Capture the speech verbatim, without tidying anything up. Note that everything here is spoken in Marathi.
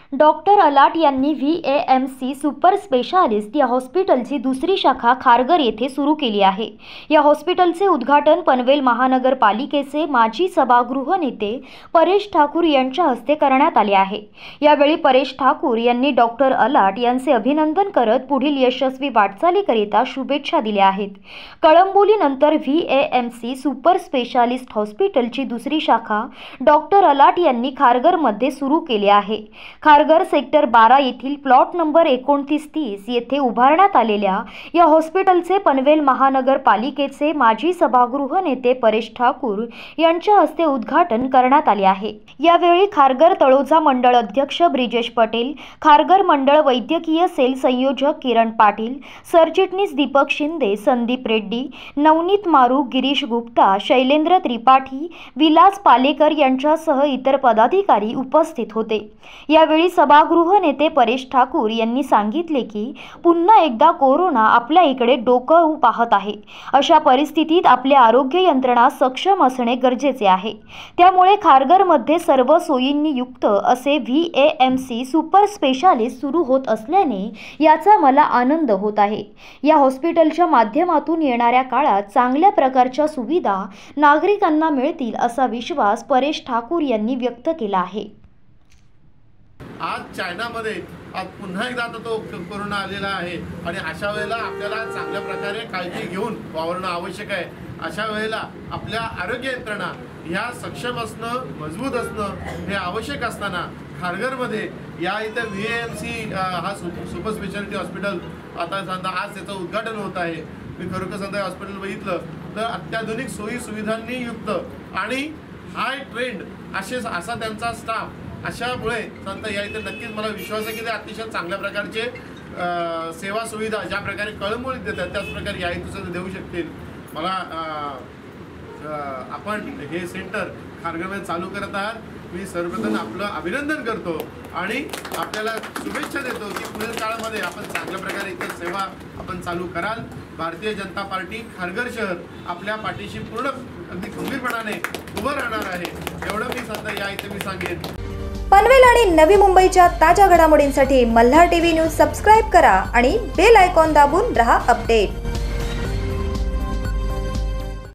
डॉक्टर अलाट यांनी V A M C super specialist या हॉस्पिटलची दुसरी शाखा खारघर येथे सुरू केली आहे। या हॉस्पिटलचे उद्घाटन पनवेल महानगरपालिकेचे माजी सभागृह नेते परेश ठाकूर यांच्या हस्ते करण्यात आले आहे। यावेळी परेश ठाकूर यांनी डॉक्टर अलाट यांचे अभिनंदन करत पुढील यशस्वी वाटचालीकरिता शुभेच्छा दिल्या आहेत। कळंबोलीनंतर V A M C super specialist हॉस्पिटलची दुसरी शाखा डॉक्टर अलाट यांनी खारघरमध्ये सुरू केली आहे। खारघर सेक्टर बारा येथील प्लॉट नंबर एकोणतीस तीस येथे उभारण्यात आलेल्या या हॉस्पिटलचे पनवेल महानगरपालिकेचे माजी सभागृह नेते परेश ठाकूर यांच्या हस्ते उद्घाटन करण्यात आले आहे। यावेळी खारघर तळोजा मंडळ अध्यक्ष ब्रिजेश पटेल, खारघर मंडळ वैद्यकीय सेल संयोजक किरण पाटील, सरचिटणीस दीपक शिंदे, संदीप रेड्डी, नवनीत मारू, गिरीश गुप्ता, शैलेंद्र त्रिपाठी, विलास पालेकर यांच्यासह इतर पदाधिकारी उपस्थित होते। यावेळी सभागृह नेते परेश ठाकूर यांनी सांगितले की पुन्हा एकदा कोरोना आपल्या इकडे डोकावू पाहत आहे। अशा परिस्थितीत आपले आरोग्य यंत्रणा सक्षम असणे गरजेचे आहे। त्यामुळे खारघरमध्ये सर्व सोयींनी युक्त असे V A M C super specialist सुरू होत असल्याने याचा मला आनंद होत आहे। या हॉस्पिटलच्या माध्यमातून येणाऱ्या काळात चांगल्या प्रकारच्या सुविधा नागरिकांना मिळतील असा विश्वास परेश ठाकूर यांनी व्यक्त केला आहे। आज चायनामध्ये आज पुन्हा एकदा आता तो कोरोना आलेला आहे आणि अशा वेळेला आपल्याला चांगल्या प्रकारे काळजी घेऊन वावरणं आवश्यक आहे। अशा वेळेला आपल्या आरोग्य यंत्रणा ह्या सक्षम असणं, मजबूत असणं हे आवश्यक असताना खारघरमध्ये या इथं व्ही ए एम सी हा सुपर स्पेशालिटी हॉस्पिटल आता सांगता आज त्याचं उद्घाटन होत आहे। मी खरोखर सांगता हॉस्पिटल बघितलं तर अत्याधुनिक सोयी सुविधांनी युक्त आणि हाय ट्रेंड असे असा त्यांचा स्टाफ अशामुळे सांगता या इथे नक्कीच मला विश्वास आहे की ते अतिशय चांगल्या प्रकारचे सेवा सुविधा ज्या प्रकारे कळंबोलीत देतात त्याच प्रकारे या इथे सुद्धा देऊ शकतील। मला आपण हे सेंटर खारघरमध्ये चालू करत आहात मी सर्वप्रथम आपलं अभिनंदन करतो आणि आपल्याला शुभेच्छा देतो की पुढील काळामध्ये आपण चांगल्या प्रकारे इतर सेवा आपण चालू कराल। भारतीय जनता पार्टी खारघर शहर आपल्या पाठीशी पूर्ण अगदी खंबीरपणाने उभं राहणार आहे एवढं मी सांगता या इथे मी सांगेन। पनवेल आणि नवी मुंबईच्या ताज्या घडामोडींसाठी मल्हार टीव्ही न्यूज सबस्क्राइब करा आणि बेल आयकॉन दाबून रहा अपडेट।